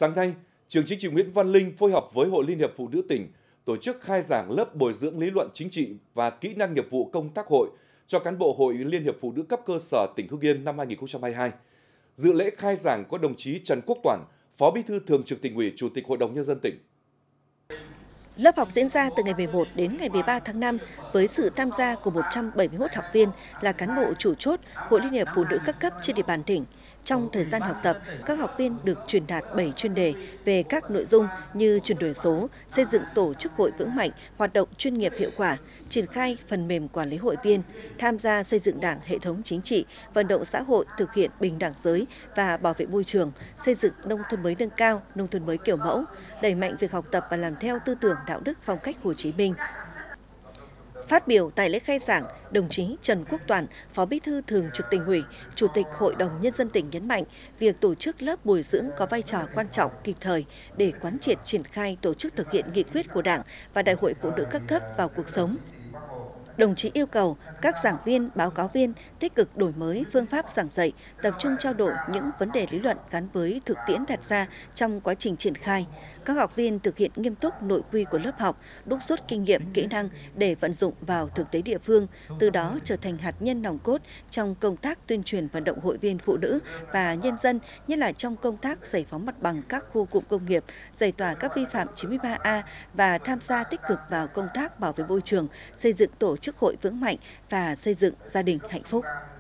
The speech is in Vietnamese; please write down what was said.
Sáng nay, Trường Chính trị Nguyễn Văn Linh phối hợp với Hội Liên hiệp Phụ nữ tỉnh tổ chức khai giảng lớp bồi dưỡng lý luận chính trị và kỹ năng nghiệp vụ công tác hội cho cán bộ Hội Liên hiệp Phụ nữ cấp cơ sở tỉnh Hưng Yên năm 2022. Dự lễ khai giảng có đồng chí Trần Quốc Toản, Phó Bí thư Thường trực Tỉnh ủy, Chủ tịch Hội đồng Nhân dân tỉnh. Lớp học diễn ra từ ngày 11 đến ngày 13 tháng 5 với sự tham gia của 171 học viên là cán bộ chủ chốt Hội Liên hiệp Phụ nữ các cấp trên địa bàn tỉnh. Trong thời gian học tập, các học viên được truyền đạt 7 chuyên đề về các nội dung như chuyển đổi số, xây dựng tổ chức hội vững mạnh, hoạt động chuyên nghiệp hiệu quả, triển khai phần mềm quản lý hội viên, tham gia xây dựng đảng, hệ thống chính trị, vận động xã hội, thực hiện bình đẳng giới và bảo vệ môi trường, xây dựng nông thôn mới nâng cao, nông thôn mới kiểu mẫu, đẩy mạnh việc học tập và làm theo tư tưởng đạo đức phong cách Hồ Chí Minh. Phát biểu tại lễ khai giảng, đồng chí Trần Quốc Toản, Phó Bí thư Thường trực Tỉnh ủy, Chủ tịch Hội đồng Nhân dân tỉnh nhấn mạnh, việc tổ chức lớp bồi dưỡng có vai trò quan trọng kịp thời để quán triệt triển khai tổ chức thực hiện nghị quyết của Đảng và Đại hội Phụ nữ các cấp vào cuộc sống. Đồng chí yêu cầu các giảng viên, báo cáo viên tích cực đổi mới phương pháp giảng dạy, tập trung trao đổi những vấn đề lý luận gắn với thực tiễn đặt ra trong quá trình triển khai. Các học viên thực hiện nghiêm túc nội quy của lớp học, đúc rút kinh nghiệm, kỹ năng để vận dụng vào thực tế địa phương, từ đó trở thành hạt nhân nòng cốt trong công tác tuyên truyền vận động hội viên phụ nữ và nhân dân, nhất là trong công tác giải phóng mặt bằng các khu cụm công nghiệp, giải tỏa các vi phạm 93A và tham gia tích cực vào công tác bảo vệ môi trường, xây dựng tổ chức hội vững mạnh và xây dựng gia đình hạnh phúc.